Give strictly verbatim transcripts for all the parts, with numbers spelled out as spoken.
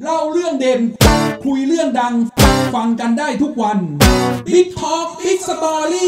เล่าเรื่องเด่นคุยเรื่องดังฟังกันได้ทุกวัน Big Talk Big Story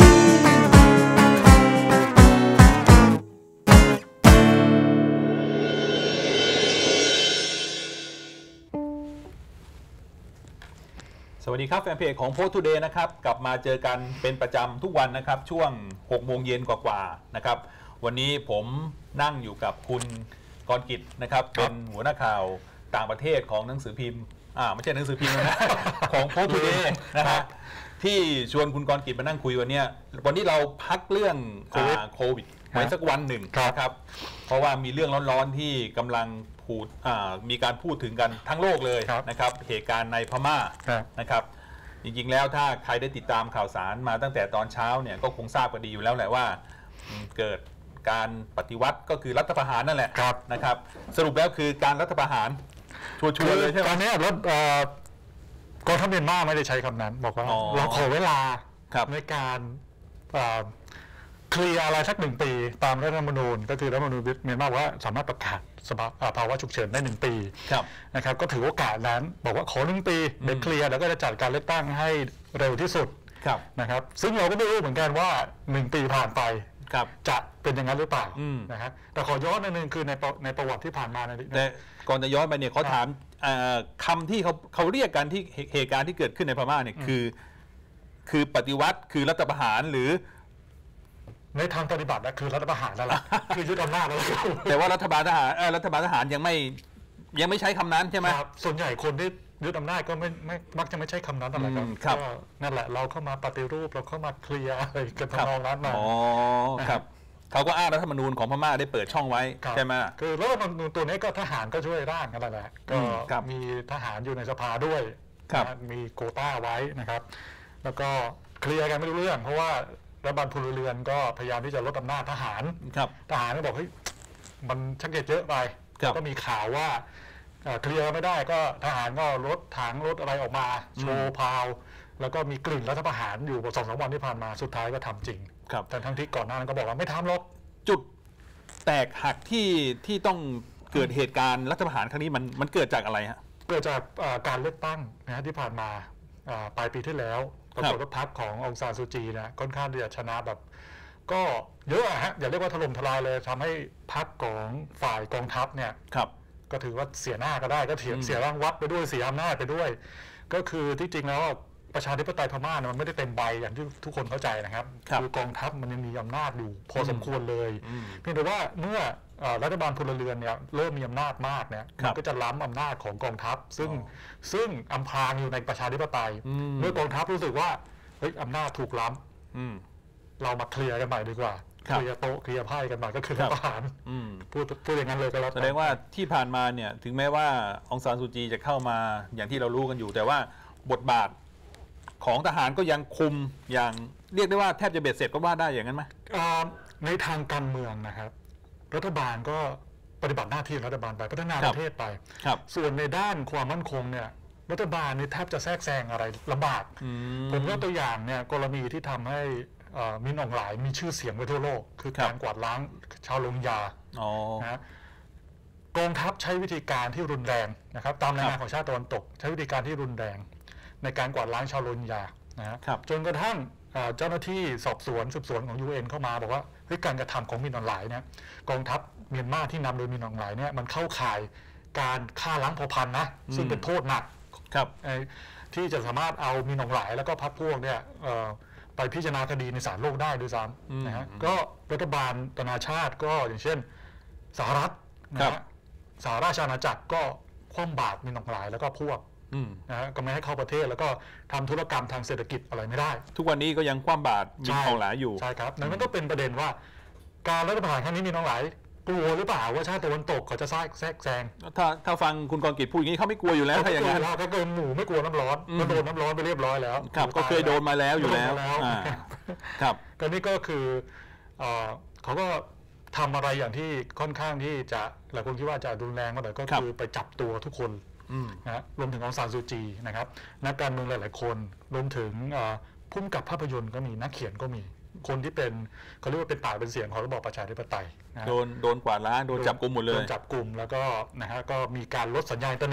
สวัสดีครับแฟนเพจของ Post Today นะครับกลับมาเจอกันเป็นประจำทุกวันนะครับช่วงหกโมงเย็นกว่าๆนะครับวันนี้ผมนั่งอยู่กับคุณกรกิจนะครับเป็นหัวหน้าข่าวต่างประเทศของหนังสือพิมพ์อ่าไม่ใช่หนังสือพิมพ์นะของ Post Today นะฮะที่ชวนคุณกรกิจมานั่งคุยวันนี้วันนี้เราพักเรื่องโควิดไว้สักวันหนึ่งนะครับเพราะว่ามีเรื่องร้อนๆที่กำลังพูดมีการพูดถึงกันทั้งโลกเลยนะครับเหตุการณ์ในพม่านะครับจริงๆแล้วถ้าใครได้ติดตามข่าวสารมาตั้งแต่ตอนเช้าเนี่ยก็คงทราบกันดีอยู่แล้วแหละว่าเกิดการปฏิวัติก็คือรัฐประหารนั่นแหละนะครับสรุปแล้วคือการรัฐประหารชัวร์ๆเลยใช่ไหมตอนนี้รถกองทัพเมียนมาไม่ได้ใช้คำนั้นบอกว่าเราขอเวลาในการเคลียร์อะไรสักหนึ่งปีตามรัฐธรรมนูญก็คือรัฐธรรมนูญเมียนมาว่าสามารถประกาศภาวะฉุกเฉินได้หนึ่งปีนะครับก็ถือโอกาสนั้นบอกว่าขอหนึ่งปีเดี๋ยวเคลียร์แล้วก็จะจัดการเลือกตั้งให้เร็วที่สุดนะครับซึ่งเราก็ไม่รู้เหมือนกันว่าหนึ่งปีผ่านไปจะเป็นอย่างนั้นหรือเปล่านะครับแต่ขอย้อนนิดนึงคือในในประวัติที่ผ่านมาแต่ก่อนจะย้อนไปเนี่ยเขาถามคำที่เขาเขาเรียกกันที่เหตุการณ์ที่เกิดขึ้นในพม่าเนี่ยคือคือปฏิวัติคือรัฐประหารหรือในทางปฏิบัตินะคือรัฐประหารแล้วล่ะคือยึดอำนาจแล้วแต่ว่ารัฐบาลทหารรัฐบาลทหารยังไม่ยังไม่ใช้คำนั้นใช่ไหมครับส่วนใหญ่คนที่ยึดอำนาจก็ไม่ไม่มักจะไม่ใช่คำนั้นอะไรครับก็นั่นแหละเราเข้ามาปฏิรูปเราเข้ามาเคลียร์อะไรกันทำนองนั้นมาอ๋อครับเขาก็อ้างรัฐธรรมนูญของพม่าได้เปิดช่องไว้ใช่ไหมคือรัฐธรรมนูญตัวนี้ก็ทหารก็ช่วยร่างกันแหละก็มีทหารอยู่ในสภาด้วยมีโควต้าไว้นะครับแล้วก็เคลียร์กันไม่รู้เรื่องเพราะว่ารัฐบาลพลเรือนก็พยายามที่จะลดอำนาจทหารทหารก็บอกเฮ้ยมันชักเยอะไปก็มีข่าวว่าเคลียร์ไม่ได้ก็ทหารก็รถถังรถอะไรออกมาโชว์พาวแล้วก็มีกลิ่นรัฐประหารอยู่สองสามวันที่ผ่านมาสุดท้ายก็ทำจริงแต่ทั้งที่ก่อนหน้านั้นก็บอกว่าไม่ทำหรอกจุดแตกหักที่ที่ต้องเกิดเหตุการณ์รัฐประหารครั้งนี้มันมันเกิดจากอะไรฮะเกิดจากการเลือกตั้งนะที่ผ่านมาปลายปีที่แล้วปรากฏว่าพรรคขององซานซูจีนะค่อนข้างที่จะชนะแบบก็เยอะฮะอย่าเรียกว่าถล่มทลายเลยทำให้พรรคของฝ่ายกองทัพเนี่ยก็ถือว่าเสียหน้าก็ได้ก็เสียเสียร่างวัดไปด้วยเสียอำนาจไปด้วยก็คือที่จริงแล้วประชาธิปไตยพม่ามันไม่ได้เต็มใบอย่างที่ทุกคนเข้าใจนะครับคือกองทัพมันยังมีอำนาจอยู่พอสมควรเลยเพียงแต่ว่าเมื่อรัฐบาลพลเรือนเนี่ยเริ่มมีอำนาจมากเนี่ยมันก็จะล้ำอำนาจของกองทัพซึ่งซึ่งอำพรางอยู่ในประชาธิปไตยเมื่อกองทัพรู้สึกว่าเฮ้ยอำนาจถูกล้ำเรามาเคลียร์กันใหม่ดีกว่าเคลียร์โต๊ะเคลียร์ไพ่กันใหม่ก็คือรัฐประหารพูดพูดอย่างนั้นเลยก็แล้วแสดงว่าที่ผ่านมาเนี่ยถึงแม้ว่าองซานซูจีจะเข้ามาอย่างที่เรารู้กันอยู่แต่ว่าบทบาทของทหารก็ยังคุมอย่างเรียกได้ว่าแทบจะเบ็ดเสร็จก็ว่าได้อย่างนั้นไหมในทางการเมืองนะครับรัฐบาลก็ปฏิบัติหน้าที่รัฐบาลไปพัฒนาประเทศไปส่วนในด้านความมั่นคงเนี่ยรัฐบาลนี่แทบจะแทรกแซงอะไรลำบากผมยกตัวอย่างเนี่ยกรณีที่ทำให้มินอองหลายมีชื่อเสียงไปทั่วโลกคือการกวาดล้างชาวโรฮิงญานะกองทัพใช้วิธีการที่รุนแรงนะครับตามรายงานของชาติตะวันตกใช้วิธีการที่รุนแรงในการกวาดล้างชาวโรฮิงญานะครับจนกระทั่งเจ้าหน้าที่สอบสวนสืบสวนของ ยู เอ็น เข้ามาบอกว่าเฮ้ยการกระทำของมินอองหลายเนี่ยกองทัพเมียนมาที่นำโดยมินอองหลายเนี่ยมันเข้าข่ายการฆ่าล้างเผ่าพันธุ์นะซึ่งเป็นโทษหนักที่จะสามารถเอามินอองหลายแล้วก็พรรคพวกเนี่ยไปพิจารณาคดีในศาลโลกได้ด้วยซ้ำนะฮะก็รัฐบาลนานาชาติก็อย่างเช่นสหรัฐนะสหราชอาณาจักรก็คว่ำบาตรมินอองหลายแล้วก็พวกนะฮะก็ไม่ให้เข้าประเทศแล้วก็ทำธุรกรรมทางเศรษฐกิจอะไรไม่ได้ทุกวันนี้ก็ยังคว่ำบาตรมินอองหลายอยู่ใช่ครับนั้นก็เป็นประเด็นว่าการรัฐประหารครั้งนี้มินอองหลายกลัวหรือเปล่าว่าชาติตะวันตกเขาจะแทรกแทรกแซงถ้าถ้าฟังคุณกรกิจพูดอย่างนี้เขาไม่กลัวอยู่แล้วถ้าอย่างนั้นเขาเกินหมู่ไม่กลัวน้ำร้อนก็โดนน้ำร้อนไปเรียบร้อยแล้วครับก็เคยโดนมาแล้วอยู่แล้วครับก็นี่ก็คือเขาก็ทำอะไรอย่างที่ค่อนข้างที่จะหลายคนคิดว่าจะรุนแรงมาหน่อยก็คือไปจับตัวทุกคนนะรวมถึงองซานซูจีนะครับนักการเมืองหลายๆคนรวมถึงผู้กำกับภาพยนตร์ก็มีนักเขียนก็มีคนที่เป็นเขาเรียกว่าเป็นปากเป็นเสียงของระบอบประชาธิปไตยโดนโดนกวาดล้างโดนจับกลุ่มหมดเลยโดนจับกลุ่มแล้วก็นะฮะก็มีการลดสัญญาณอินเทอร์เน็ต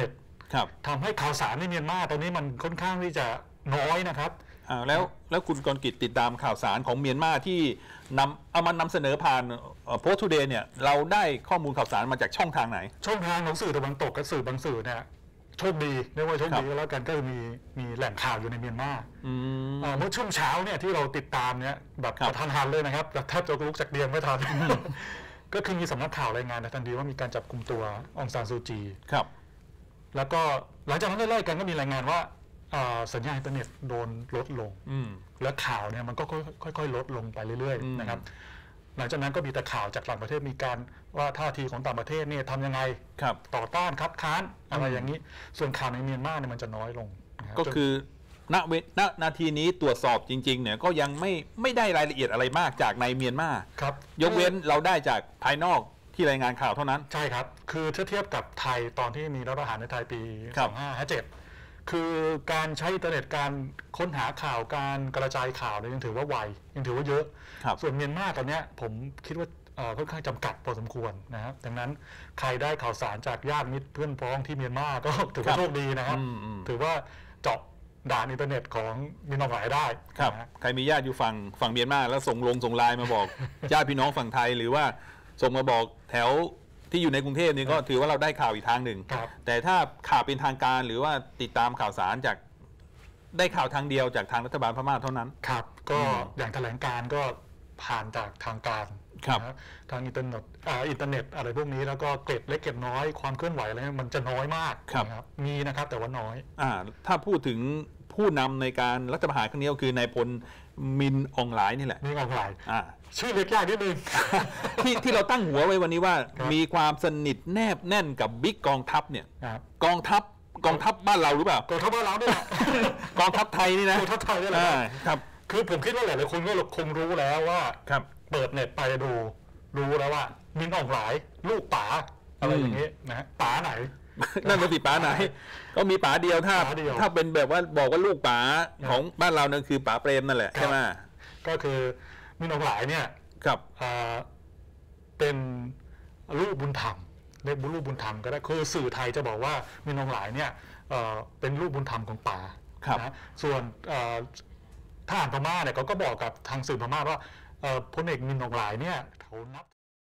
ทำให้ข่าวสารในเมียนมาตอนนี้มันค่อนข้างที่จะน้อยนะครับอ่าแล้วแล้วคุณกรกิจติดตามข่าวสารของเมียนมาที่นำเอามานำเสนอผ่านโพสต์ทูเดย์เนี่ยเราได้ข้อมูลข่าวสารมาจากช่องทางไหนช่องทางของสื่อตะวันตกกับสื่อบางสื่อเนี่ยโชคดีเรียกว่าโชคดีก็แล้วกันก็มีมีแหล่งข่าวอยู่ในเมียนมาเมื่อช่วงเช้าเนี่ยที่เราติดตามเนี่ยแบบกระทันหันเลยนะครับแทบจะลุกจากเตียงไม่ทันก็คือมีสำนักข่าวรายงานทันทีว่ามีการจับกุมตัวองซานซูจีครับแล้วก็หลังจากนั้นไล่ๆกันก็มีรายงานว่าสัญญาณอินเทอร์เน็ตโดนลดลงและข่าวเนี่ยมันก็ค่อยๆลดลงไปเรื่อยๆนะครับหลังจากนั้นก็มีแต่ข่าวจากต่างประเทศมีการว่าท่าทีของต่างประเทศเนี่ยทำยังไงต่อต้านคัดค้านอะไรอย่างนี้ส่วนข่าวในเมียนมาเนี่ยมันจะน้อยลงก็คือณเวณนาทีนี้ตรวจสอบจริงๆเนี่ยก็ยังไม่ไม่ได้รายละเอียดอะไรมากจากในเมียนมาครับยกเว้นเราได้จากภายนอกที่รายงานข่าวเท่านั้นใช่ครับคือถ้าเทียบกับไทยตอนที่มีรัฐประหารในไทยปีสองพันห้าร้อยห้าสิบเจ็ดคือการใช้อินเทอร์เน็ตการค้นหาข่าวการกระจายข่าวเนี่ยยังถือว่าไวยังถือว่าเยอะส่วนเมียนมาตอนนี้ผมคิดว่าค่อนข้างจำกัดพอสมควรนะครับดังนั้นใครได้ข่าวสารจากญาติมิตรเพื่อนพ้องที่เมียนมาก็ถือว่าโชคดีนะครับถือว่าเจาะด่านอินเทอร์เน็ตของมินองหลายได้ครับใครมีญาติอยู่ฝั่งฝั่งเมียนมาแล้วส่งลงส่งไลน์มาบอกญาติพี่น้องฝั่งไทยหรือว่าส่งมาบอกแถวที่อยู่ในกรุงเทพนี่ก็ถือว่าเราได้ข่าวอีกทางหนึ่งแต่ถ้าข่าวเป็นทางการหรือว่าติดตามข่าวสารจากได้ข่าวทางเดียวจากทางรัฐบาลพม่าเท่านั้นครับก็อย่างแถลงการก็ผ่านจากทางการนะทางอินเทอร์เน็ตอินเทอร์เน็ตอะไรพวกนี้แล้วก็เกร็ดเล็กเกร็ดน้อยความเคลื่อนไหวอะไรมันจะน้อยมากครับมีนะครับแต่ว่าน้อยอ่าถ้าพูดถึงผู้นำในการรัฐประหารครั้งนี้ก็คือนายพลมินอองหลายนี่แหละมินอองหลายอ่าชื่อเล็กยากนิดนึงที่ที่เราตั้งหัวไว้วันนี้ว่ามีความสนิทแนบแน่นกับบิ๊กกองทัพเนี่ยกองทัพกองทัพบ้านเราหรือเปล่ากองทัพบ้านเราเนี่ยกองทัพไทยนี่นะกองทัพไทยนี่แหละครับคือผมคิดว่าหลายๆคนก็คงรู้แล้วว่าเปิดเน็ตไปดูรู้แล้วว่ามินอองหลายลูกป๋าอะไรอย่างนี้นะป๋าไหนนั่นเป็นสิป๋าไหนก็มีป๋าเดียวถ้าถ้าเป็นแบบว่าบอกว่าลูกป๋าของบ้านเรานั่นคือป๋าเปรมนั่นแหละใช่ไหมก็คือมินอองหลายเนี่ยครับเป็นลูกบุญธรรมเรียกลูกบุญธรรมก็ได้คือสื่อไทยจะบอกว่ามินอองหลายเนี่ยเป็นลูกบุญธรรมของป๋านะส่วนทหารพม่าเนี่ยเขาก็บอกกับทางสื่อพม่าว่าพลเอกมินอองหลายเนี่ยเขานับ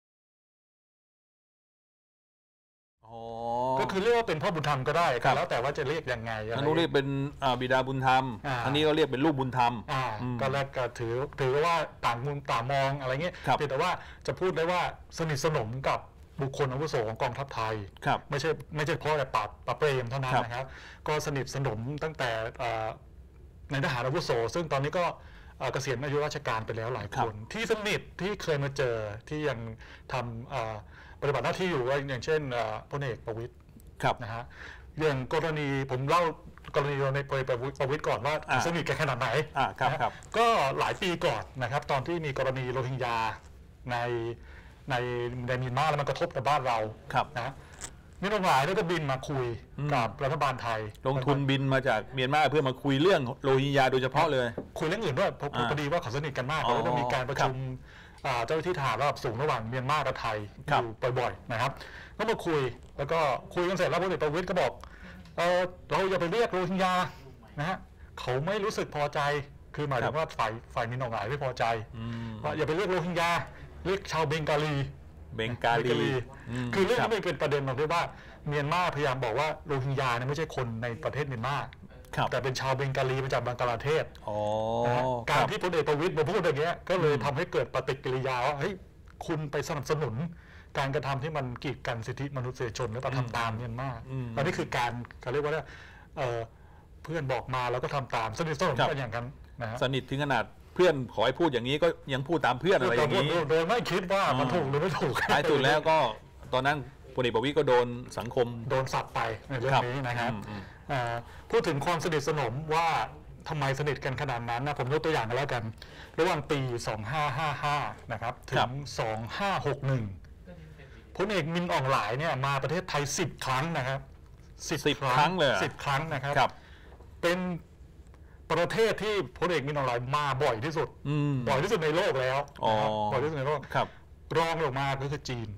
ก็คือเรียกว่าเป็นพ่อบุญธรรมก็ได้แล้วแต่ว่าจะเรียกยังไงอันนู้นเรียกเป็นบิดาบุญธรรมอันนี้ก็เรียกเป็นลูกบุญธรรมก็แรกก็ถือถือว่าต่างมุมต่างมองอะไรเงี้ยแต่ว่าจะพูดได้ว่าสนิทสนมกับบุคคลอาวุโสของกองทัพไทยไม่ใช่ไม่ใช่เพราะแต่ปราบปราบเปรมเท่านั้นนะครับก็สนิทสนมตั้งแต่ในทหารอาวุโสซึ่งตอนนี้ก็เกษียณอายุราชการไปแล้วหลายคนที่สนิทที่เคยมาเจอที่ยังทำปฏิบัติหน้าที่อยู่อย่างเช่นพลเอกประวิตรนะฮะอย่างกรณีผมเล่ากรณีในพลเอกประวิตรก่อนว่าสนิทกันขนาดไหนก็หลายปีก่อนนะครับตอนที่มีกรณีโรฮิงญาในในในเมียนมาแล้วมันกระทบกับบ้านเรานะมินอองหลายก็บินมาคุยกับรัฐบาลไทยลงทุนบินมาจากเมียนมาเพื่อมาคุยเรื่องโรฮิงญาโดยเฉพาะเลยคุยเรื่องอื่นด้วยพอดีว่าเขาสนิทกันมากแล้วก็มีการประชุมเจ้าหน้าที่ทหารระดับสูงระหว่างเมียนมากับไทยอยู่บ่อยๆนะครับก็มาคุยแล้วก็คุยกันเสร็จแล้วพลเอกประวิตรก็บอกเออเราอย่าไปเรียกโรฮิงญานะฮะเขาไม่รู้สึกพอใจคือหมายถึงว่าฝ่ายฝ่ายมินอองหลายไม่พอใจว่าอย่าไปเรียกโรฮิงญาเรียกชาวเบงกาลีเบงกาลีคือเรื่องนี้เป็นประเด็นตรงที่ว่าเมียนมาพยายามบอกว่าโรฮิงญาเนี่ยไม่ใช่คนในประเทศเมียนมาแต่เป็นชาวเบงกาลีมาจากบังกลาเทศการที่พลเอกประวิตรมาพูดอย่างเงี้ยก็เลยทำให้เกิดปฏิกิริยาว่าเฮ้ยคุณไปสนับสนุนการกระทำที่มันกีดกันสิทธิมนุษยชนและทำตามเมียนมาอันนี้คือการเขาเรียกว่าเพื่อนบอกมาแล้วก็ทำตามสนิทสนมกันอย่างนั้นนะสนิทถึงขนาดเพื่อนขอให้พูดอย่างนี้ก็ยังพูดตามเพื่อนอะไรอย่างนี้โดยไม่คิดว่ามันถูกหรือไม่ถูกท้ายสุดแล้วก็ตอนนั้นพลเอกประวิตรก็โดนสังคมโดนสับไปในเรื่องนี้นะครับพูดถึงความสนิทสนมว่าทำไมสนิทกันขนาดนั้นนะผมยกตัวอย่างกันแล้วกันระหว่างปีสองพันห้าร้อยห้าสิบห้านะครับถึงสองพันห้าร้อยหกสิบเอ็ดพลเอกมินอองหลายเนี่ยมาประเทศไทยสิบครั้งนะครับสิบครั้งเลยสิบครั้งนะครับเป็นประเทศที่พลเอกมินอองหลายมาบ่อยที่สุดบ่อยที่สุดในโลกแล้วบ่อยที่สุดในโลกรองลงมาก็คือจีน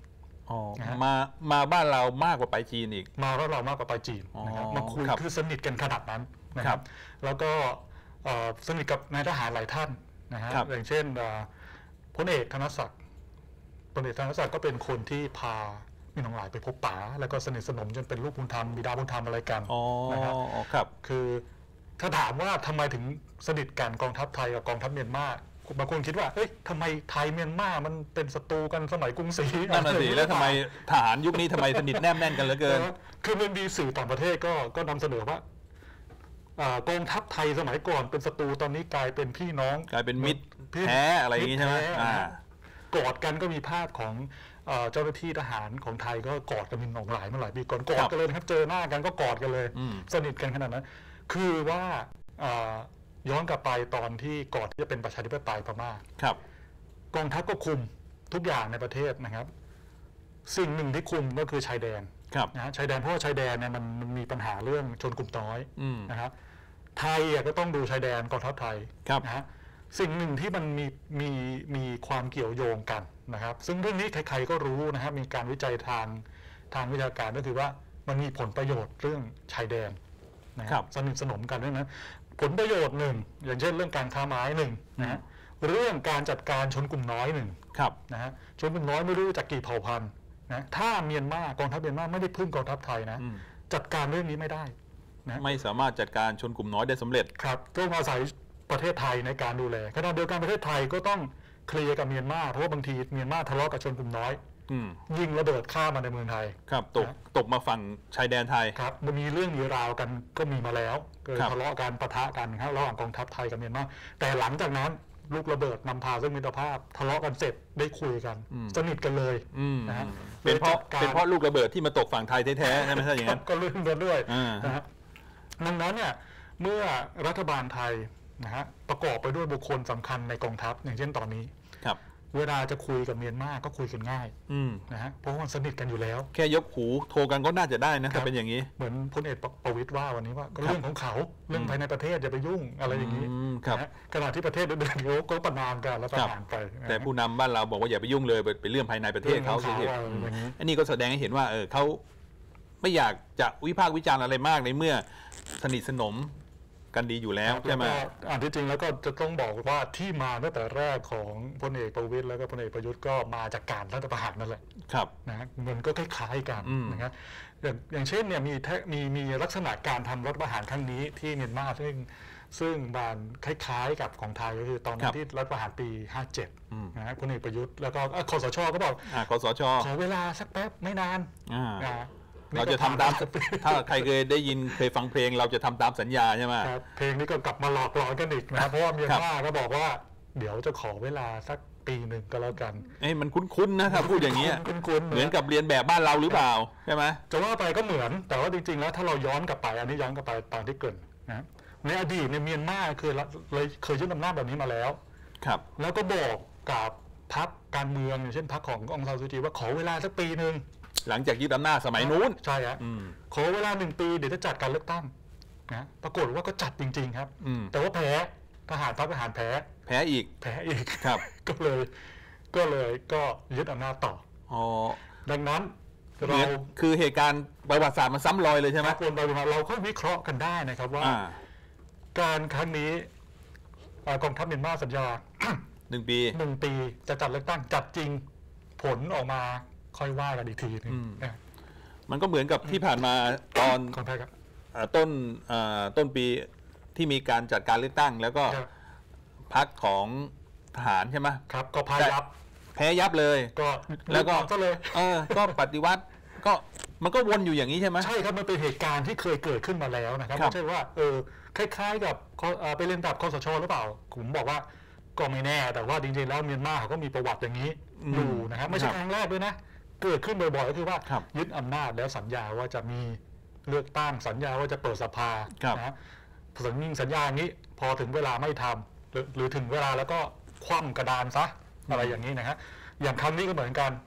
มามาบ้านเรามากกว่าไปจีนอีกมาบ้านเรามากกว่าไปจีนนะครับมาคุยคือสนิทกันขนาดนั้นนะครับแล้วก็สนิทกับนายทหารหลายท่านนะฮะอย่างเช่นพลเอกธนศักดิ์พลเอกธนศักดิ์ก็เป็นคนที่พามีน้องหลายไปพบป๋าแล้วก็สนิทสนมจนเป็นลูกบุญธรรมบิดาบุญธรรมอะไรกันนะครับคือถ้าถามว่าทำไมถึงสนิทกันกองทัพไทยกับกองทัพเมียนมาบางคนคิดว่าเอ้ยทำไมไทยเมียนมามันเป็นศัตรูกันสมัยกรุงศรีนั่นน่ะสิแล้วทำไมทหารยุคนี้ทำไมสนิทแนบแน่นกันเหลือเกินคือมันมีสื่อต่างประเทศก็ก็นำเสนอว่ากองทัพไทยสมัยก่อนเป็นศัตรูตอนนี้กลายเป็นพี่น้องกลายเป็นมิตรแท้อะไรอย่างนี้ใช่ไหมกอดกันก็มีภาพของเจ้าหน้าที่ทหารของไทยก็กอดกันมีหนองหลายมาหลายปีก่อนกอดกันเลยครับเจอหน้ากันก็กอดกันเลยสนิทกันขนาดนั้นคือว่าย้อนกลับไปตอนที่ก่อนที่จะเป็นประชาธิปไตยพม่าครับกองทัพก็คุมทุกอย่างในประเทศนะครับสิ่งหนึ่งที่คุมก็คือชายแดนนะชายแดนเพราะว่าชายแดนเนี่ยมันมีปัญหาเรื่องชนกลุ่มน้อยนะครับไทยก็ต้องดูชายแดนกองทัพไทยนะฮะสิ่งหนึ่งที่มันมีมีมีความเกี่ยวโยงกันนะครับซึ่งเรื่องนี้ใครๆก็รู้นะครับมีการวิจัยทางทางวิชาการก็คือว่ามันมีผลประโยชน์เรื่องชายแดนนะครับสนิทสนมกันด้วยนะผลประโยชน์หนึ่งอย่างเช่นเรื่องการค้าไม้หนึ่งนะฮะเรื่องการจัดการชนกลุ่มน้อยหนึ่งนะฮะชนกลุ่มน้อยไม่รู้จากกี่เผ่าพันธุ์นะถ้าเมียนมากองทัพเมียนมาไม่ได้พึ่งกองทัพไทยนะจัดการเรื่องนี้ไม่ได้นะไม่สามารถจัดการชนกลุ่มน้อยได้สำเร็จครับต้องอาศัยประเทศไทยในการดูแลขณะเดียวกันประเทศไทยก็ต้องเคลียร์กับเมียนมาเพราะว่าบางทีเมียนมาทะเลาะกับชนกลุ่มน้อยยิงระเบิดฆ่ามาในเมืองไทยครับตกตกมาฝั่งชายแดนไทยครับมันมีเรื่องมีราวกันก็มีมาแล้วเกิดทะเลาะกันปะทะกันครับระหว่างกองทัพไทยกับเมียนมาแต่หลังจากนั้นลูกระเบิดนำพาซึ่งมิตรภาพทะเลาะกันเสร็จได้คุยกันสนิทกันเลยนะฮะเป็นเพราะเป็นเพราะลูกระเบิดที่มาตกฝั่งไทยแท้ๆใช่ไหมใช่อย่างนั้นก็เรื่องกันด้วยนะฮะดังนั้นเนี่ยเมื่อรัฐบาลไทยนะฮะประกอบไปด้วยบุคคลสำคัญในกองทัพอย่างเช่นตอนนี้ครับเวลาจะคุยกับเมียนมาก็คุยกันง่ายนะฮะเพราะว่าสนิทกันอยู่แล้วแค่ยกหูโทรกันก็น่าจะได้นะถ้าเป็นอย่างนี้เหมือนพลเอกประวิตรว่าวันนี้ว่าก็เรื่องของเขาเรื่องภายในประเทศอย่าไปยุ่งอะไรอย่างนี้นะขณะที่ประเทศอื่นๆก็ประนามกันแล้วประนามไปแต่ผู้นำบ้านเราบอกว่าอย่าไปยุ่งเลยเป็นเรื่องภายในประเทศเขาเฉยๆอันนี้ก็แสดงให้เห็นว่าเออเขาไม่อยากจะวิพากษ์วิจารณ์อะไรมากในเมื่อสนิทสนมกันดีอยู่แล้วใช่ไหมอ่านที่จริงแล้วก็จะต้องบอกว่าที่มาตั้งแต่แรกของพลเอกประวิตรแล้วก็พลเอกประยุทธ์ก็มาจากการรัฐประหารนั่นแหละครับนะมันก็คล้ายๆกันนะครับอย่างอย่างเช่นเนี่ยมีมีมีลักษณะการทำรัฐประหารครั้งนี้ที่เมียนมาซึ่งซึ่งบานคล้ายๆกับของไทยก็คือตอนนั้นที่รัฐประหารปีห้าเจ็ดนะพลเอกประยุทธ์แล้วก็คสชก็บอกคสชขอเวลาสักแป๊บไม่นานเราจะทำตามถ้าใครเคยได้ยินเคยฟังเพลงเราจะทำตามสัญญาใช่ไหมครับเพลงนี้ก็กลับมาหลอกหลอนกันอีกนะเพราะว่าเมียนมาก็บอกว่าเดี๋ยวจะขอเวลาสักปีหนึ่งก็แล้วกันเอ้มันคุ้นๆนะครับพูดอย่างนี้เหมือนกับเรียนแบบบ้านเราหรือเปล่าใช่ไหมจะว่าไปก็เหมือนแต่ว่าจริงๆแล้วถ้าเราย้อนกลับไปอันนี้ย้อนกลับไปตอนที่เกิดนะในอดีตในเมียนมาเคยเลยเคยยึดอำนาจแบบนี้มาแล้วครับแล้วก็บอกกับพรรคการเมืองอย่างเช่นพรรคขององซานซูจีว่าขอเวลาสักปีหนึ่งหลังจากยึดอำนาจสมัยนู้นใช่ฮะขอเวลาหนึ่งปีเดี๋ยวจะจัดการเลือกตั้งนะปรากฏว่าก็จัดจริงๆครับแต่ว่าแพ้ทหารพรรคทหารแพ้แพ้อีกแพ้อีกครับก็เลยก็เลยก็ยึดอำนาจต่ออ๋อดังนั้นเราคือเหตุการณ์ประวัติศาสตร์มันซ้ำรอยเลยใช่ไหมคนเราเราค่อยวิเคราะห์กันได้นะครับว่าการครั้งนี้กองทัพเมียนมาสัญญาหนึ่งปีหนึ่งปีจะจัดเลือกตั้งจัดจริงผลออกมาค่อยว่ากันอีกทีนึงมันก็เหมือนกับที่ผ่านมาตอนต้นต้นปีที่มีการจัดการเลือกตั้งแล้วก็พรรคของทหารใช่ไหมครับก็พายับแพ้ยับเลยก็แล้วก็ก็เลยเออก็ปฏิวัติก็มันก็วนอยู่อย่างนี้ใช่ไหมใช่ครับมันเป็นเหตุการณ์ที่เคยเกิดขึ้นมาแล้วนะครับไม่ใช่ว่าเออคล้ายๆกับไปเรียนแบบคสชหรือเปล่าผมบอกว่าก็ไม่แน่แต่ว่าจริงๆแล้วเมียนมาเขาก็มีประวัติอย่างนี้อยู่นะครับไม่ใช่ครั้งแรกด้วยนะเกิดขึ้นบ่อยๆก็คือว่ายึดอำนาจแล้วสัญญาว่าจะมีเลือกตั้งสัญญาว่าจะเปิดสภานะสัญญาสัญญาอย่างนี้พอถึงเวลาไม่ทำหรือหรือถึงเวลาแล้วก็คว่ำกระดานซะอะไรอย่างนี้นะฮะอย่างครั้งนี้ก็เหมือนกัน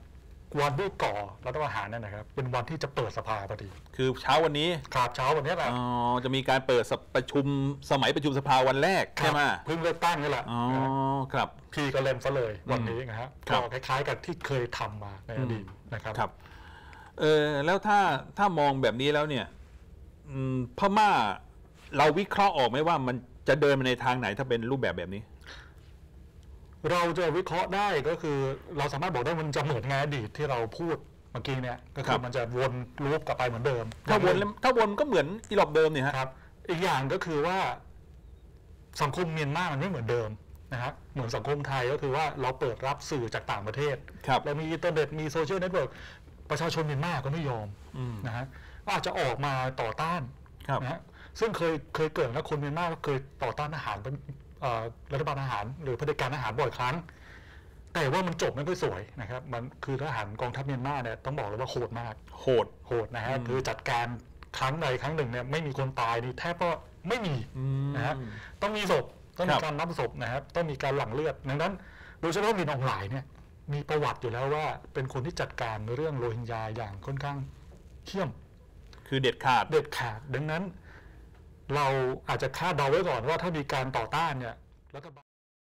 วันที่ก่อรัฐประหารนั่นนะครับเป็นวันที่จะเปิดสภาพอดีคือเช้าวันนี้ครับเช้าวันนี้แหละอ๋อจะมีการเปิดประชุมสมัยประชุมสภาวันแรกใช่ไหมเพิ่งเลือกตั้งนี่แหละอ๋อครับพี่ก็เล่นซะเลยวันนี้นะฮะก็คล้ายๆกับที่เคยทำมาในอดีตนะครับครับเออแล้วถ้าถ้ามองแบบนี้แล้วเนี่ยพม่าเราวิเคราะห์ออกไหมว่ามันจะเดินไปในทางไหนถ้าเป็นรูปแบบแบบนี้เราจะวิเคราะห์ได้ก็คือเราสามารถบอกได้มันจะเหมือนงานอดีตที่เราพูดเมื่อกี้เนี่ยก็คือมันจะวนลูปกลับไปเหมือนเดิมถ้าวนถ้าวนก็เหมือนอีหลอบเดิมเนี่ยครับอีกอย่างก็คือว่าสังคมเมียนมามันไม่เหมือนเดิมนะครับเหมือนสังคมไทยก็คือว่าเราเปิดรับสื่อจากต่างประเทศเรามีอินเทอร์เน็ตมีโซเชียลเน็ตเวิร์กประชาชนเมียนมาก็ไม่ยอมนะฮะอาจจะออกมาต่อต้านนะฮะซึ่งเคยเคยเกิดนะคนเมียนมาก็เคยต่อต้านทหารรัฐบาลทหารหรือเผด็จการทหารบ่อยครั้งแต่ว่ามันจบไม่ค่อยสวยนะครับมันคือทหารกองทัพเมียนมาเนี่ยต้องบอกเลยว่าโหดมากโหดโหดนะฮะคือจัดการครั้งใดครั้งหนึ่งเนี่ยไม่มีคนตายนี่แทบก็ไม่มีนะฮะต้องมีศพต้องมีการนับศพนะครับต้องมีการหลั่งเลือดดังนั้นโดยเฉพาะมินอองหลายเนี่ยมีประวัติอยู่แล้วว่าเป็นคนที่จัดการเรื่องโรฮิงญาอย่างค่อนข้างเขี้ยมคือเด็ดขาดเด็ดขาดดังนั้นเราอาจจะคาดเดาไว้ก่อนว่าถ้ามีการต่อต้านเนี่ยรัฐบาล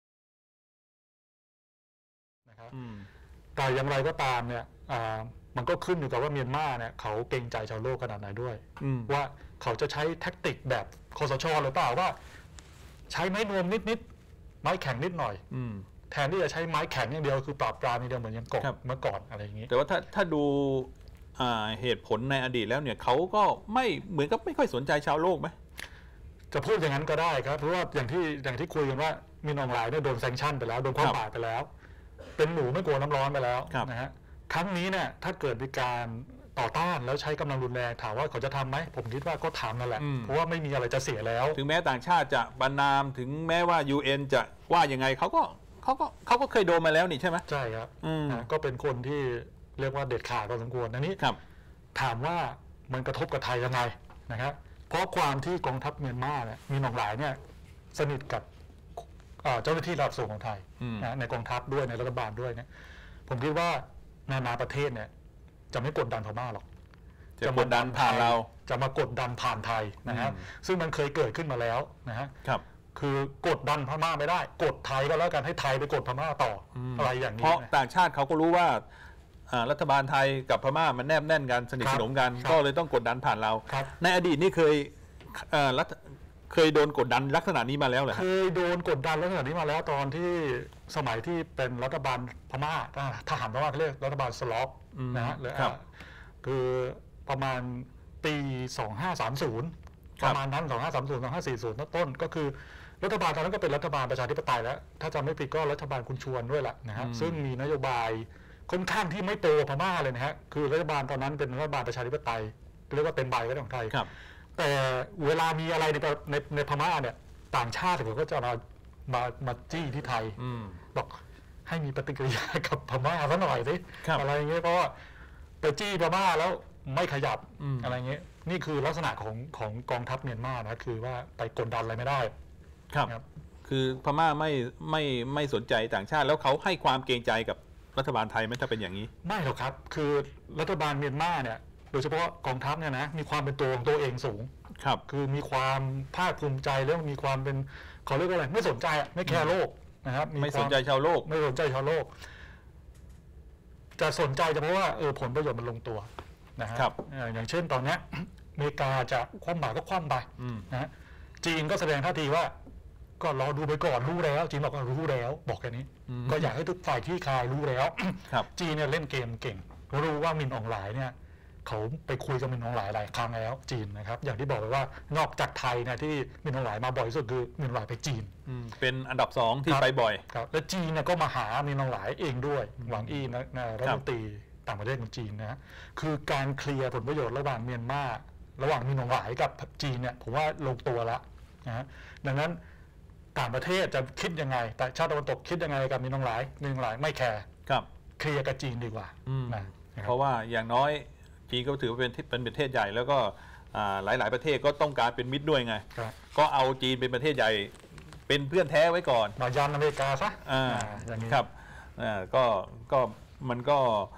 นะครับแต่อย่างไรก็ตามเนี่ยมันก็ขึ้นอยู่กับว่าเมียนมาเนี่ยเขาเกรงใจชาวโลกขนาดไหนด้วยว่าเขาจะใช้แท็กติกแบบคสช.หรือเปล่าว่าใช้ไม้นวมนิดๆไม้แข็งนิดหน่อยแทนที่จะใช้ไม้แข็งอย่างเดียวคือปราบปรามอย่างเดียวเหมือนยังก่อนเมื่อก่อนอะไรอย่างนี้แต่ว่าถ้าถ้าดูเหตุผลในอดีตแล้วเนี่ยเขาก็ไม่เหมือนกับไม่ค่อยสนใจชาวโลกไหมจะพูดอย่างนั้นก็ได้ครับเพราะว่าอย่างที่อย่างที่คุยกันว่ามินอองหลายเนี่ยโดนแซงชั่นไปแล้วโดนคว่ำบาตรไปแล้วเป็นหนูไม่กลัวน้ำร้อนไปแล้วนะฮะครั้งนี้เนี่ยถ้าเกิดมีการต่อต้านแล้วใช้กำลังรุนแรงถามว่าเขาจะทำไหมผมคิดว่าก็ทำนั่นแหละเพราะว่าไม่มีอะไรจะเสียแล้วถึงแม้ต่างชาติจะประณามถึงแม้ว่า ยู เอ็น จะว่ายังไงเขาก็เขาก็เขาก็เคยโดนมาแล้วนี่ใช่ไหมใช่ครับก็เป็นคนที่เรียกว่าเด็ดขาดพอสมควรอันนี้ถามว่ามันกระทบกับไทยยังไงนะครับเพราะความที่กองทัพเมียนมาเนี่ยมีหนองหลายเนี่ยสนิทกับเจ้าหน้าที่ระดับสูงของไทยนะในกองทัพด้วยในรัฐบาลด้วยเนี่ยผมคิดว่านานาประเทศเนี่ยจะไม่กดดันพม่าหรอกจะกดดันผ่านเราจะมากดดันผ่านไทยนะครับซึ่งมันเคยเกิดขึ้นมาแล้วนะฮะคือกดดันพม่าไม่ได้กดไทยก็แล้วกันให้ไทยไปกดพม่าต่ออะไรอย่างนี้เพราะต่างชาติเขาก็รู้ว่ารัฐบาลไทยกับพม่ามันแนบแน่นกันสนิทสนมกันก็เลยต้องกดดันผ่านเราในอดีตนี่เคยรัฐเคยโดนกดดันลักษณะนี้มาแล้วเหรอเคยโดนกดดันลักษณะนี้มาแล้วตอนที่สมัยที่เป็นรัฐบาลพม่าทหารพม่าเขาเรียกรัฐบาลสลอปนะฮะเลยคือประมาณปีสองห้าสามศูนย์ประมาณนั้นสองห้าสามศูนย์สองห้าสี่ศูนย์ต้นก็คือรัฐบาลตอนนั้นก็เป็นรัฐบาลประชาธิปไตยแล้วถ้าจำไม่ผิดก็รัฐบาลคุณชวนด้วยแหละนะฮะซึ่งมีนโยบายค่อนข้างที่ไม่โตพม่าเลยนะฮะคือรัฐบาลตอนนั้นเป็นรัฐบาลประชาธิปไตยเรียกว่าเต็มใบก็ได้ของไทยแต่เวลามีอะไรในในในพม่าเนี่ยต่างชาติเขาก็จะมามามาจี้ที่ไทยบอกให้มีปฏิกิริยากับพม่าซะหน่อยสิอะไรอย่างเงี้ยเพราะว่าไปจี้พม่าแล้วไม่ขยับอะไรเงี้ยนี่คือลักษณะของของกองทัพเมียนมานะคือว่าไปกดดันอะไรไม่ได้ครับคือพม่าไม่ไม่ไม่สนใจต่างชาติแล้วเขาให้ความเกรงใจกับรัฐบาลไทยไหมถ้าเป็นอย่างนี้ไม่หรอกครับคือรัฐบาลเมียนมาเนี่ยโดยเฉพาะกองทัพเนี่ยนะมีความเป็นตัวของตัวเองสูงครับคือมีความภาคภูมิใจแล้วมีความเป็นเขาเรียกว่าอะไรไม่สนใจไม่แคร์โลกนะครับไม่สนใจชาวโลกไม่สนใจชาวโลกจะสนใจเฉพาะว่าเออผลประโยชน์มันลงตัวนะครับอย่างเช่นตอนนี้อเมริกาจะคว่ำบาตรก็คว่ำไปนะจีนก็แสดงท่าทีว่าก็รอดูไปก่อนรู้แล้วจีนบอกว่ารู้แล้วบอกแค่นี้ก็อยากให้ทุกฝ่ายที่คายรู้แล้วจีนเนี่ยเล่นเกมเก่งรู้ว่ามินอองหลายเนี่ยเขาไปคุยกับมินอองหลายหลายครั้งแล้วจีนนะครับอย่างที่บอกไปว่านอกจากไทยเนี่ยที่มินอองหลายมาบ่อยสุดคือมินอองหลายไปจีนเป็นอันดับสองที่ไปบ่อยครับและจีนเนี่ยก็มาหามินอองหลายเองด้วยหวังอี้นะรัฐมนตรีต่างประเทศของจีนนะคือการเคลียร์ผลประโยชน์ระหว่างเมียนมาระหว่างมินอองหลายกับจีนเนี่ยผมว่าลงตัวแล้วนะดังนั้นต่างประเทศจะคิดยังไงแต่ชาติตะวันตกคิดยังไงกับมินอองหลายมินอองหลายไม่แคร์เคลียร์กับจีนดีกว่านะเพราะว่าอย่างน้อยจีนก็ถือว่าเป็นเป็นประเทศใหญ่แล้วก็หลายๆประเทศก็ต้องการเป็นมิตรด้วยไงก็เอาจีนเป็นประเทศใหญ่เป็นเพื่อนแท้ไว้ก่อนมายันอเมริกาซะอย่างนี้ครับก็ก็มันก็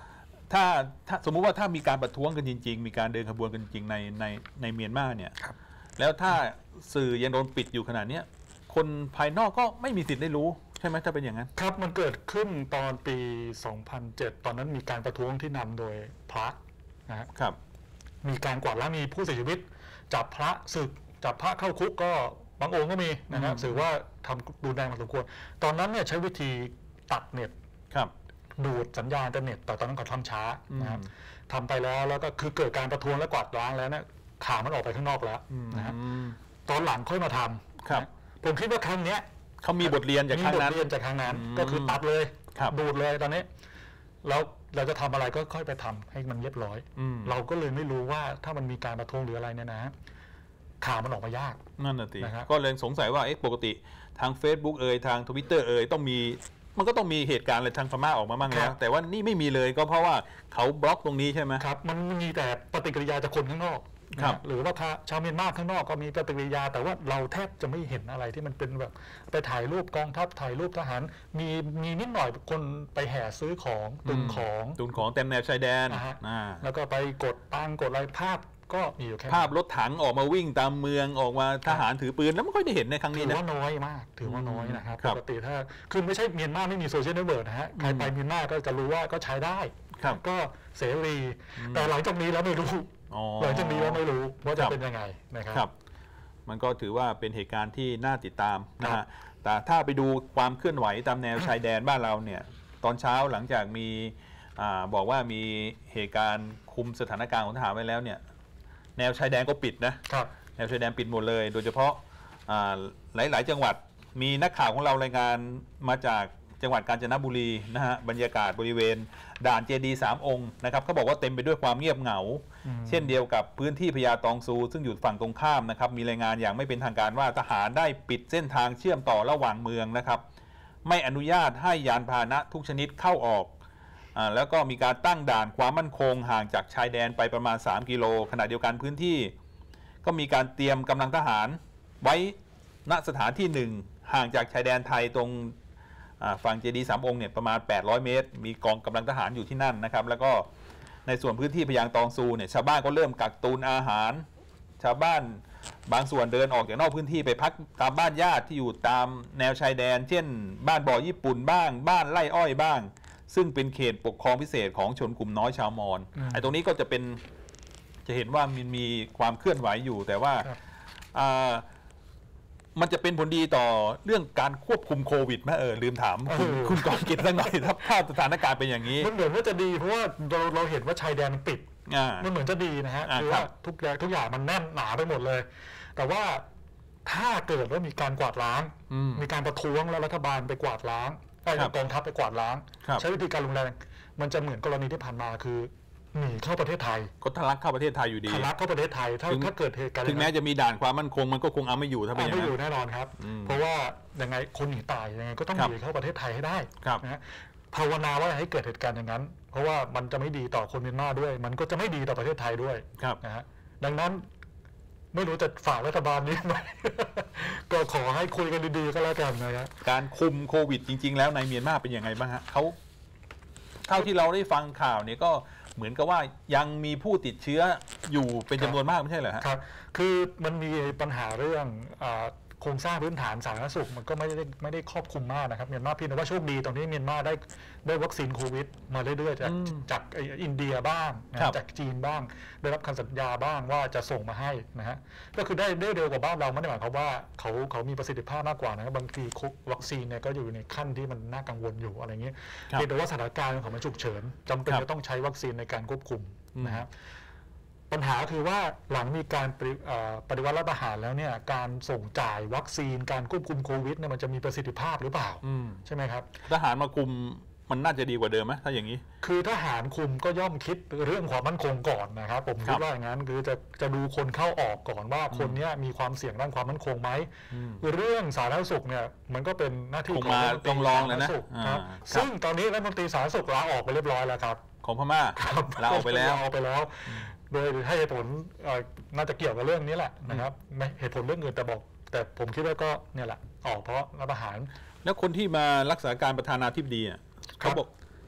ถ้าถ้าสมมุติว่าถ้ามีการประท้วงกันจริงๆมีการเดินขบวนกันจริงในในในเมียนมาเนี่ยแล้วถ้าสื่อยังโดนปิดอยู่ขนาดนี้คนภายนอกก็ไม่มีสิทธิ์ได้รู้ใช่ไหมถ้าเป็นอย่างนั้นครับมันเกิดขึ้นตอนปีสองพันเจ็ดตอนนั้นมีการประท้วงที่นำโดยพระนะครับมีการกวาดล้างมีผู้เสียชีวิตจับพระศึกจับพระเข้าคุกก็บางองค์ก็มีนะครับถือว่าทำดูแรงพอสมควรตอนนั้นเนี่ยใช้วิธีตัดเน็ตดูดสัญญาณอินเทอร์เน็ตแต่ตอนนั้นเขาทำช้านะครับทำไปแล้วแล้วก็คือเกิดการประท้วงและกวาดล้างแล้วเนี่ยข่าวมันออกไปข้างนอกแล้วนะครับตอนหลังค่อยมาทำผมคิดว่าครั้งนี้เขามีบทเรียนจากครั้งนั้นมีบทเรียนจากครั้งนั้นก็คือตัดเลยดูดเลยตอนนี้แล้วเราจะทำอะไรก็ค่อยไปทำให้มันเรียบร้อยเราก็เลยไม่รู้ว่าถ้ามันมีการประท้วงหรืออะไรเนี่ยนะข่าวมันออกมายากนั่นน่ะสิก็เลยสงสัยว่าเอ๊ะปกติทาง Facebook เอ่ยทาง Twitter เอ่ยต้องมีมันก็ต้องมีเหตุการณ์อะไรทางพม่าออกมาบ้างแล้วแต่ว่านี่ไม่มีเลยก็เพราะว่าเขาบล็อกตรงนี้ใช่ไหมครับมันมีแต่ปฏิกิริยาจากคนข้างนอกหรือว่าชาวเมียนมาข้างนอกก็มีปฏิกิริยาแต่ว่าเราแทบจะไม่เห็นอะไรที่มันเป็นแบบไปถ่ายรูปกองทัพถ่ายรูปทหารมีมีนิดหน่อยคนไปแห่ซื้อของตุนของตุนของเต็มแนวชายแดนแล้วก็ไปกดตังกดอะไรภาพก็มีอยู่แค่ภาพรถถังออกมาวิ่งตามเมืองออกมาทหารถือปืนแล้วไม่ค่อยได้เห็นในครั้งนี้นะถือว่าน้อยมากถือว่าน้อยนะครับปกติถ้าคือไม่ใช่เมียนมาไม่มีโซเชียลเน็ตเวิร์กนะฮะใครไปเมียนมาก็จะรู้ว่าก็ใช้ได้ก็เสรีแต่หลังจากนี้แล้วไม่รู้หลังจากนี้แล้วไม่รู้ว่าจะเป็นยังไงนะครับมันก็ถือว่าเป็นเหตุการณ์ที่น่าติดตามนะฮะแต่ถ้าไปดูความเคลื่อนไหวตามแนวชายแดนบ้านเราเนี่ยตอนเช้าหลังจากมีบอกว่ามีเหตุการณ์คุมสถานการณ์ของทหารไว้แล้วเนี่ยแนวชายแดนก็ปิดนะแนวชายแดนปิดหมดเลยโดยเฉพาะหลายๆจังหวัดมีนักข่าวของเรารายงานมาจากจังหวัดกาญจนบุรีนะฮะบรรยากาศบริเวณด่านเจดีย์สามองค์นะครับเขาบอกว่าเต็มไปด้วยความเงียบเหงาเช่นเดียวกับพื้นที่พญาตองซูซึ่งอยู่ฝั่งตรงข้ามนะครับมีรายงานอย่างไม่เป็นทางการว่าทหารได้ปิดเส้นทางเชื่อมต่อระหว่างเมืองนะครับไม่อนุญาตให้ยานพาหนะทุกชนิดเข้าออกอ่าแล้วก็มีการตั้งด่านความมั่นคงห่างจากชายแดนไปประมาณสามกิโลขณะเดียวกันพื้นที่ก็มีการเตรียมกำลังทหารไว้ณสถานที่หนึ่งห่างจากชายแดนไทยตรงฝั่งเจดีย์สามองค์เนี่ยประมาณแปดร้อยเมตรมีกองกำลังทหารอยู่ที่นั่นนะครับแล้วก็ในส่วนพื้นที่พยางตองซูเนี่ยชาวบ้านก็เริ่มกักตุนอาหารชาวบ้านบางส่วนเดินออกจากนอกพื้นที่ไปพักตามบ้านญาติที่อยู่ตามแนวชายแดนเช่นบ้านบ่อญี่ปุ่นบ้างบ้านไร่อ้อยบ้างซึ่งเป็นเขตปกครองพิเศษของชนกลุ่มน้อยชาวมอญไอ้ตรงนี้ก็จะเป็นจะเห็นว่ามันมีความเคลื่อนไหวอยู่แต่ว่ามันจะเป็นผลดีต่อเรื่องการควบคุมโควิดไหมเออลืมถามคุณคุณกรกิจสักหน่อยถ้าภาพสถานการณ์เป็นอย่างนี้มันเหมือนว่าจะดีเพราะว่าเราเราเห็นว่าชายแดนมันปิดมันเหมือนจะดีนะฮะคือว่าทุกอย่างทุกอย่างมันแน่นหนาไปหมดเลยแต่ว่าถ้าเกิดว่ามีการกวาดล้างมีการประท้วงแล้วรัฐบาลไปกวาดล้างกองทัพไปกวาดล้างใช้วิธีการรุนแรงมันจะเหมือนกรณีที่ผ่านมาคือหนีเข้าประเทศไทยก็ทะลักเข้าประเทศไทยอยู่ดีทะลักเข้าประเทศไทยถ้าถ้าเกิดเหตุการณ์ถึงแม้จะมีด่านความมั่นคงมันก็คงเอาไม่อยู่ถ้าเป็นอย่างนั้นไม่อยู่แน่นอนครับเพราะว่ายังไงคนหนีตายยังไงก็ต้องหนีเข้าประเทศไทยให้ได้นะภาวนาว่าให้เกิดเหตุการณ์อย่างนั้นเพราะว่ามันจะไม่ดีต่อคนเมียนมาด้วยมันก็จะไม่ดีต่อประเทศไทยด้วยนะฮะดังนั้นไม่รู้จะฝากรัฐบาลนี้ไหมก็ขอให้คุยกันดีๆก็แล้วกันนะครับการคุมโควิดจริงๆแล้วในเมียนมาเป็นยังไงบ้างฮะเขาเท่าที่เราได้ฟังข่าวเนี่ยก็เหมือนกับว่ายังมีผู้ติดเชื้ออยู่เป็นจำนวนมากไม่ใช่เหรอครับคือมันมีปัญหาเรื่องโครงสร้างพื้นฐานสาธารณสุขมันก็ไม่ได้ไม่ได้ครอบคลุมมากนะครับเมียนมาพี่แต่ว่าโชคดีตรงนี้เมียนมาได้ได้วัคซีนโควิดมาเรื่อยๆจากจากอินเดียบ้างจากจีนบ้างได้รับคำสัญญาบ้างว่าจะส่งมาให้นะฮะก็คือได้ได้เร็วกว่าบ้านเราไม่ได้หมายความว่าเขาเขามีประสิทธิภาพมากกว่านะครับบางทีวัคซีนเนี่ยก็อยู่ในขั้นที่มันน่ากังวลอยู่อะไรเงี้ยแต่ว่าสถานการณ์ของมันฉุกเฉินจำเป็นจะต้องใช้วัคซีนในการควบคุมนะฮะปัญหาคือว่าหลังมีการปฏิวัติรัฐประหารแล้วเนี่ยการส่งจ่ายวัคซีนการควบคุมโควิดเนี่ยมันจะมีประสิทธิภาพหรือเปล่าใช่ไหมครับทหารมาคุมมันน่าจะดีกว่าเดิมไหมถ้าอย่างนี้คือทหารคุมก็ย่อมคิดเรื่องความมั่นคงก่อนนะครับผมคิดว่าอย่างนั้นคือจะจะดูคนเข้าออกก่อนว่าคนนี้มีความเสี่ยงด้านความมั่นคงไหมเรื่องสาธารณสุขเนี่ยมันก็เป็นหน้าที่ของรัฐมนตรีสาธารณสุขซึ่งตอนนี้รัฐมนตรีสาธารณสุขลาออกไปเรียบร้อยแล้วครับของพม่าลาออกไปแล้วลาออกไปแล้วโดยให้เหตุผลน่าจะเกี่ยวกับเรื่องนี้แหละนะครับไม่เหตุผลเรื่องอื่นแต่บอกแต่ผมคิดว่าก็เนี่ยแหละออกเพราะรัฐประหารแล้วคนที่มารักษาการประธานาธิบดีเขาบอก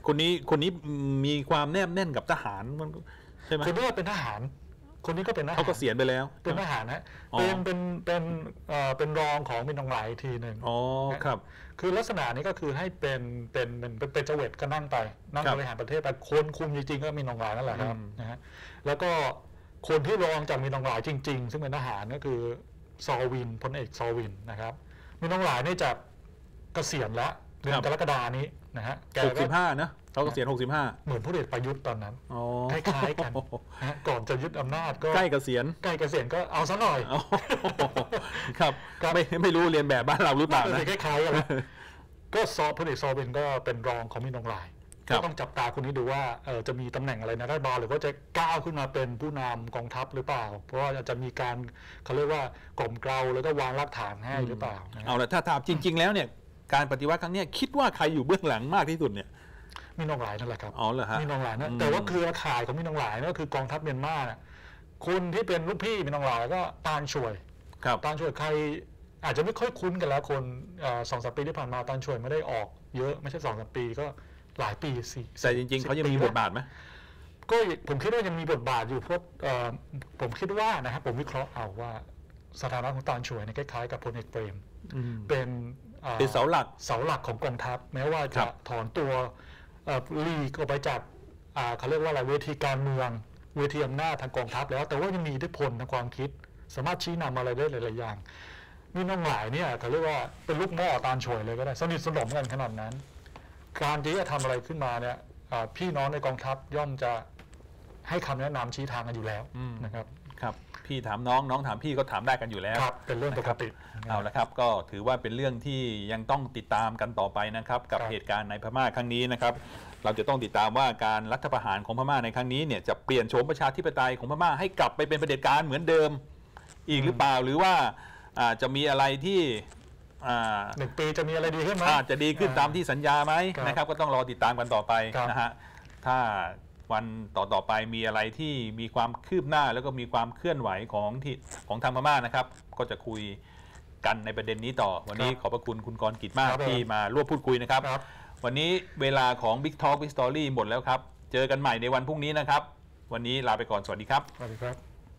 คนนี้คนนี้มีความแนบแน่นกับทหารมันใช่ไหมคนนี้เป็นทหารคนนี้ก็เป็นทหารเขาก็เสียณไปแล้วเป็นทหารนะเป็นเป็นเป็นเอ่อเป็นรองของมินอองหลายทีหนึ่งอ๋อครับคือลักษณะนี้ก็คือให้เป็นเป็นเป็นเป็นเจเวตก็นั่งไปนั่งบริหารประเทศไปคนคุมจริงๆก็มินอองหลายนั่นแหละครับนะฮะแล้วก็คนที่รองจากมินอองหลายจริงๆซึ่งเป็นทหารก็คือซอวินพลเอกซอวินนะครับมินอองหลายนี่จะเกษียณแล้วเดือนกรกฎานี้นะฮะหกสิบห้านะเขาเกษียณหกสิบห้าเหมือนพลเอกประยุทธ์ตอนนั้นคล้ายๆกันก่อนจะยึดอำนาจก็ใกล้เกษียณใกล้เกษียณก็เอาซะหน่อยครับไม่ไม่รู้เรียนแบบบ้านเราหรือเปล่านะคล้ายๆกันก็ซอพลเอกซอวินก็เป็นรองของมินอองหลายก็ต้องจับตาคนนี้ดูว่าจะมีตำแหน่งอะไรในรัฐบาลหรือว่าจะก้าวขึ้นมาเป็นผู้นำกองทัพหรือเปล่าเพราะว่าจะมีการเขาเรียกว่ากล่อมเกลาแล้วก็วางรากฐานให้หรือเปล่าเอาละถ้าถามจริงๆแล้วเนี่ยการปฏิวัติครั้งนี้คิดว่าใครอยู่เบื้องหลังมากที่สุดเนี่ยมินอองหลายนั่นแหละครับอ๋อเหรอฮะมินอองหลายนะแต่ว่าเครือข่ายของมินอองหลายนั่นก็คือกองทัพเมียนมาคนที่เป็นลูกพี่มินอองหลายก็ตานช่วยตานช่วยใครอาจจะไม่ค่อยคุ้นกันแล้วคนสองสามปีที่ผ่านมาตานช่วยไม่ได้ออกเยอะไม่ใช่สองสามปีก็หลายปีสิแต่จริงๆเขายังมีบทบาทไหมก็ผมคิดว่ายังมีบทบาทอยู่เพราะผมคิดว่านะครับผมวิเคราะห์เอาว่าสถานะของตานช่วยคล้ายๆกับพลเอกเปรมเป็นเป็นเสาหลักเสาหลักของกองทัพแม้ว่าจะถอนตัวลีกออกไปจากเขาเรียกว่าอะไรเวทีการเมืองเวทีอำนาจทางกองทัพแล้วแต่ว่ายังมีอิทธิพลทางความคิดสามารถชี้นำอะไรได้หลายๆอย่างมินอองหลายเนี่ยเขาเรียกว่าเป็นลูกหม้อตานช่วยเลยก็ได้สนิทสนมกันขนาดนั้นการที่จะทำอะไรขึ้นมาเนี่ยพี่น้องในกองทัพย่อมจะให้คำแนะนำชี้ทางกันอยู่แล้วนะครับครับพี่ถามน้องน้องถามพี่ก็ถามได้กันอยู่แล้วเป็นเรื่องปกติเอาละครับก็ถือว่าเป็นเรื่องที่ยังต้องติดตามกันต่อไปนะครับกับเหตุการณ์ในพม่าครั้งนี้นะครับเราจะต้องติดตามว่าการรัฐประหารของพม่าในครั้งนี้เนี่ยจะเปลี่ยนโฉมประชาธิปไตยของพม่าให้กลับไปเป็นเผด็จการเหมือนเดิมอีกหรือเปล่าหรือว่าจะมีอะไรที่หนึ่งปีจะมีอะไรดีขึ้นไหมจะดีขึ้นตามที่สัญญาไหมนะครับก็ต้องรอติดตามกันต่อไปนะฮะถ้าวันต่อต่อไปมีอะไรที่มีความคืบหน้าแล้วก็มีความเคลื่อนไหวของที่ของทางพม่านะครับก็จะคุยกันในประเด็นนี้ต่อวันนี้ขอบพระคุณคุณกรกิจมากที่มาร่วมพูดคุยนะครับวันนี้เวลาของ Big Talk Big Story หมดแล้วครับเจอกันใหม่ในวันพรุ่งนี้นะครับวันนี้ลาไปก่อนสวัสดีครับสวัสดีครับ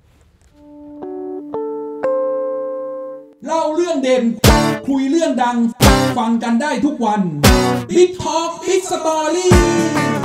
เล่าเรื่องเด่นคุยเรื่องดังฟังกันได้ทุกวัน Big Talk Big Story